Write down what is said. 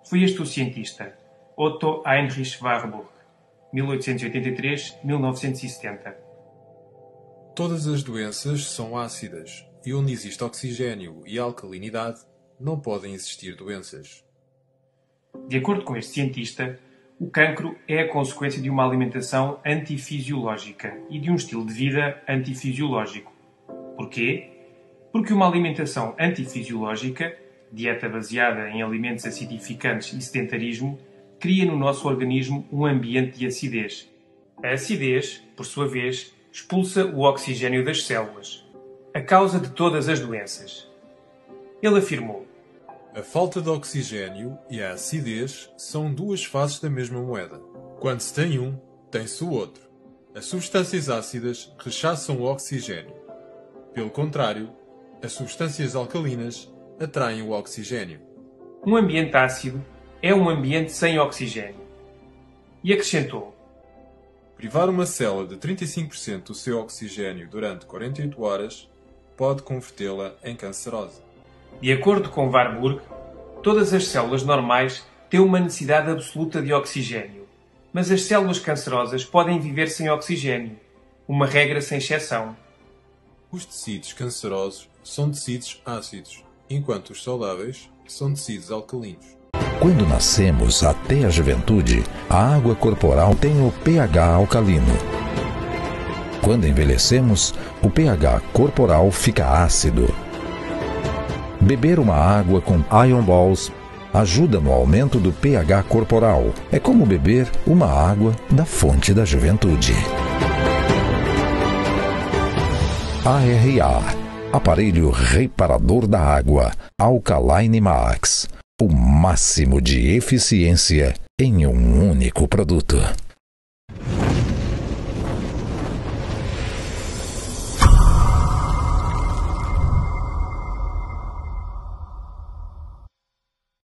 Foi este o cientista, Otto Heinrich Warburg, 1883-1970. Todas as doenças são ácidas, e onde existe oxigênio e alcalinidade, não podem existir doenças. De acordo com este cientista, o cancro é a consequência de uma alimentação antifisiológica e de um estilo de vida antifisiológico. Porquê? Porque uma alimentação antifisiológica, dieta baseada em alimentos acidificantes e sedentarismo, cria no nosso organismo um ambiente de acidez. A acidez, por sua vez, expulsa o oxigênio das células, a causa de todas as doenças. Ele afirmou: A falta de oxigênio e a acidez são duas faces da mesma moeda. Quando se tem um, tem-se o outro. As substâncias ácidas rechaçam o oxigênio. Pelo contrário, as substâncias alcalinas atraem o oxigênio. Um ambiente ácido é um ambiente sem oxigênio. E acrescentou: Privar uma célula de 35% do seu oxigênio durante 48 horas pode convertê-la em cancerosa. De acordo com Warburg, todas as células normais têm uma necessidade absoluta de oxigênio, mas as células cancerosas podem viver sem oxigênio, uma regra sem exceção. Os tecidos cancerosos são tecidos ácidos, enquanto os saudáveis são tecidos alcalinos. Quando nascemos até a juventude, a água corporal tem o pH alcalino. Quando envelhecemos, o pH corporal fica ácido. Beber uma água com Ion Balls ajuda no aumento do pH corporal. É como beber uma água da fonte da juventude. ARA, aparelho reparador da água, Alkaline Max. O máximo de eficiência em um único produto.